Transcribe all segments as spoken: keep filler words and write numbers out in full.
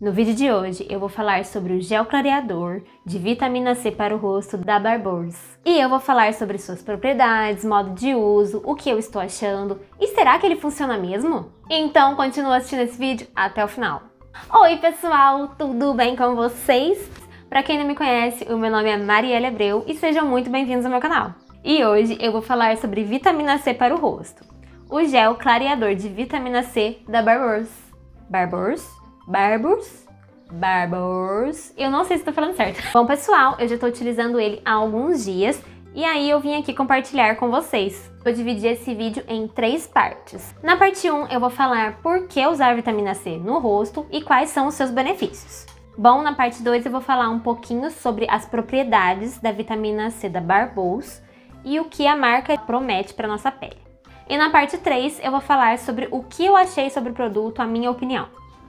No vídeo de hoje eu vou falar sobre o gel clareador de vitamina C para o rosto da Barbose. E eu vou falar sobre suas propriedades, modo de uso, o que eu estou achando e será que ele funciona mesmo? Então continua assistindo esse vídeo até o final. Oi pessoal, tudo bem com vocês? Para quem não me conhece, o meu nome é Marielle Abreu e sejam muito bem-vindos ao meu canal. E hoje eu vou falar sobre vitamina C para o rosto. O gel clareador de vitamina C da Barbose. Barbose? Barbos, Barbos, eu não sei se estou falando certo. Bom pessoal, eu já estou utilizando ele há alguns dias e aí eu vim aqui compartilhar com vocês. Vou dividir esse vídeo em três partes. Na parte um eu vou falar por que usar vitamina C no rosto e quais são os seus benefícios. Bom, na parte dois eu vou falar um pouquinho sobre as propriedades da vitamina C da Barbose e o que a marca promete para nossa pele. E na parte três eu vou falar sobre o que eu achei sobre o produto, a minha opinião.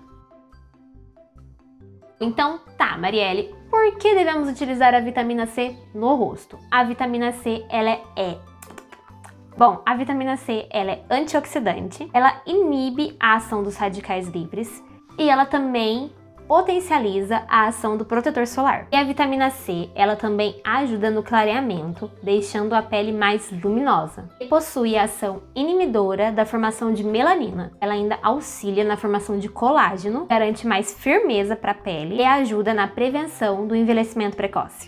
Então, tá, Marielle, por que devemos utilizar a vitamina C no rosto? A vitamina C, ela é... Bom, a vitamina C, ela é antioxidante, ela inibe a ação dos radicais livres e ela também potencializa a ação do protetor solar. E a vitamina C, ela também ajuda no clareamento, deixando a pele mais luminosa. E possui a ação inibidora da formação de melanina. Ela ainda auxilia na formação de colágeno, garante mais firmeza para a pele e ajuda na prevenção do envelhecimento precoce.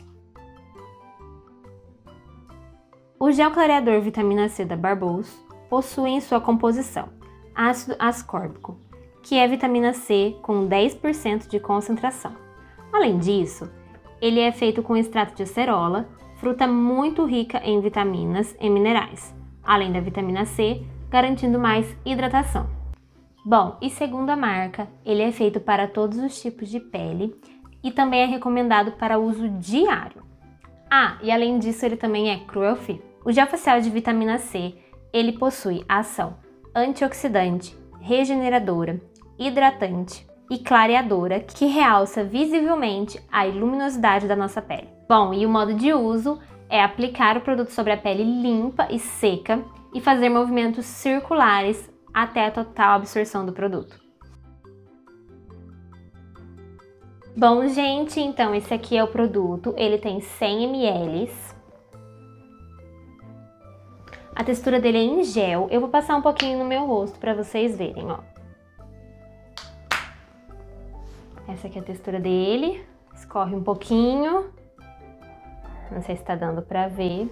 O gel clareador vitamina C da Barbose possui em sua composição ácido ascórbico, que é vitamina C com dez por cento de concentração. Além disso, ele é feito com extrato de acerola, fruta muito rica em vitaminas e minerais, além da vitamina C, garantindo mais hidratação. Bom, e segundo a marca, ele é feito para todos os tipos de pele e também é recomendado para uso diário. Ah, e além disso, ele também é cruelty-free. O gel facial de vitamina C, ele possui ação antioxidante, regeneradora, hidratante e clareadora que realça visivelmente a luminosidade da nossa pele. Bom, e o modo de uso é aplicar o produto sobre a pele limpa e seca e fazer movimentos circulares até a total absorção do produto. Bom, gente, então esse aqui é o produto, ele tem cem mililitros. A textura dele é em gel, eu vou passar um pouquinho no meu rosto para vocês verem, ó. Essa aqui é a textura dele, escorre um pouquinho, não sei se tá dando pra ver.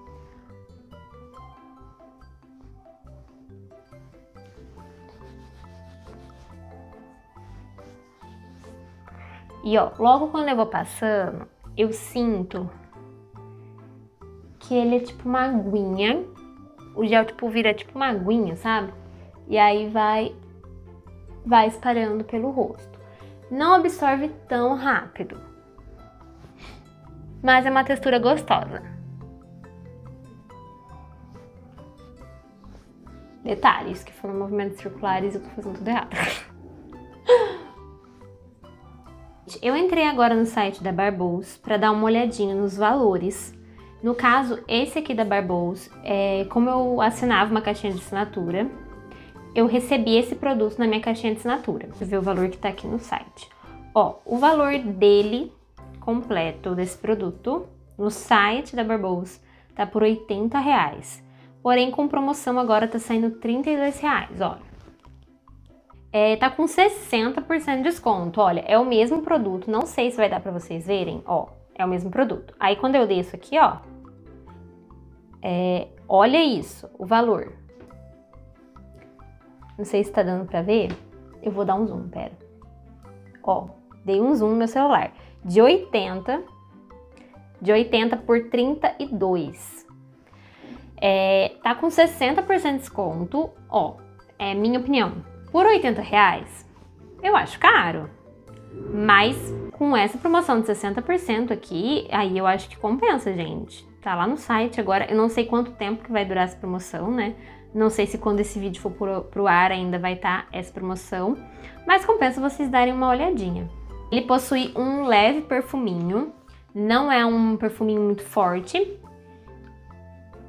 E ó, logo quando eu vou passando, eu sinto que ele é tipo uma aguinha, o gel tipo vira tipo uma aguinha, sabe? E aí vai, vai espalhando pelo rosto. Não absorve tão rápido, mas é uma textura gostosa. Detalhes, que foram movimentos circulares, eu tô fazendo tudo errado. Eu entrei agora no site da Barbose para dar uma olhadinha nos valores. No caso, esse aqui da Barbose, é, como eu assinava uma caixinha de assinatura, eu recebi esse produto na minha caixinha de assinatura. Deixa eu ver o valor que tá aqui no site. Ó, o valor dele, completo, desse produto, no site da Barbose, tá por oitenta reais. Porém, com promoção agora tá saindo trinta e dois reais, olha. É, tá com sessenta por cento de desconto, olha, é o mesmo produto, não sei se vai dar pra vocês verem, ó, é o mesmo produto. Aí, quando eu desço aqui, ó, é, olha isso, o valor. Não sei se tá dando pra ver. Eu vou dar um zoom, pera. Ó, dei um zoom no meu celular. De oitenta, de oitenta por trinta e dois. É, tá com sessenta por cento de desconto. Ó, é minha opinião. Por oitenta reais, eu acho caro. Mas com essa promoção de sessenta por cento aqui, aí eu acho que compensa, gente. Tá lá no site agora. Eu não sei quanto tempo que vai durar essa promoção, né? Não sei se quando esse vídeo for pro, pro ar ainda vai estar essa promoção, mas compensa vocês darem uma olhadinha. Ele possui um leve perfuminho, não é um perfuminho muito forte.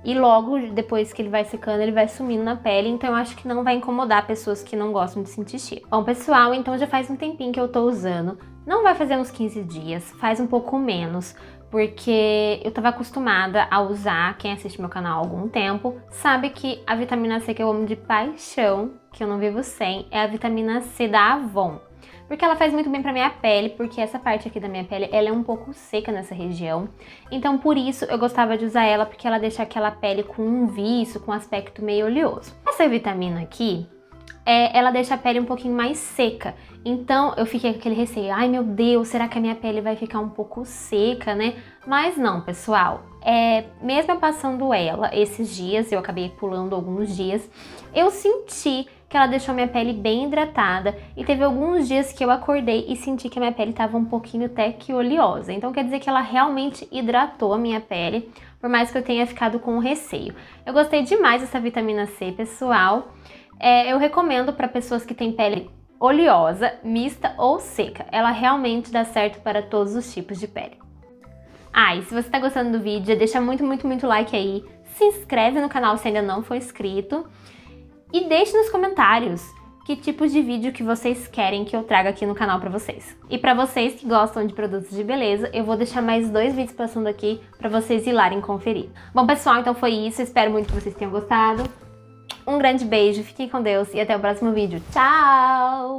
e logo depois que ele vai secando, ele vai sumindo na pele, então eu acho que não vai incomodar pessoas que não gostam de sentir cheiro. Bom, pessoal, então já faz um tempinho que eu tô usando, não vai fazer uns quinze dias, faz um pouco menos, porque eu tava acostumada a usar, quem assiste meu canal há algum tempo, sabe que a vitamina C que eu amo de paixão, que eu não vivo sem, é a vitamina C da Avon. Porque ela faz muito bem pra minha pele, porque essa parte aqui da minha pele, ela é um pouco seca nessa região. Então, por isso, eu gostava de usar ela, porque ela deixa aquela pele com um viço, com um aspecto meio oleoso. Essa vitamina aqui, é, ela deixa a pele um pouquinho mais seca. Então, eu fiquei com aquele receio, ai meu Deus, será que a minha pele vai ficar um pouco seca, né? Mas não, pessoal. É, mesmo eu passando ela esses dias, eu acabei pulando alguns dias, eu senti que ela deixou minha pele bem hidratada e teve alguns dias que eu acordei e senti que a minha pele estava um pouquinho até que oleosa. Então quer dizer que ela realmente hidratou a minha pele, por mais que eu tenha ficado com receio. Eu gostei demais dessa vitamina C, pessoal. É, eu recomendo para pessoas que têm pele oleosa, mista ou seca. Ela realmente dá certo para todos os tipos de pele. Ah, e se você tá gostando do vídeo, deixa muito, muito, muito like aí. Se inscreve no canal se ainda não for inscrito. E deixe nos comentários que tipos de vídeo que vocês querem que eu traga aqui no canal pra vocês. E pra vocês que gostam de produtos de beleza, eu vou deixar mais dois vídeos passando aqui pra vocês ir lá e conferir. Bom, pessoal, então foi isso. Espero muito que vocês tenham gostado. Um grande beijo, fiquem com Deus e até o próximo vídeo. Tchau!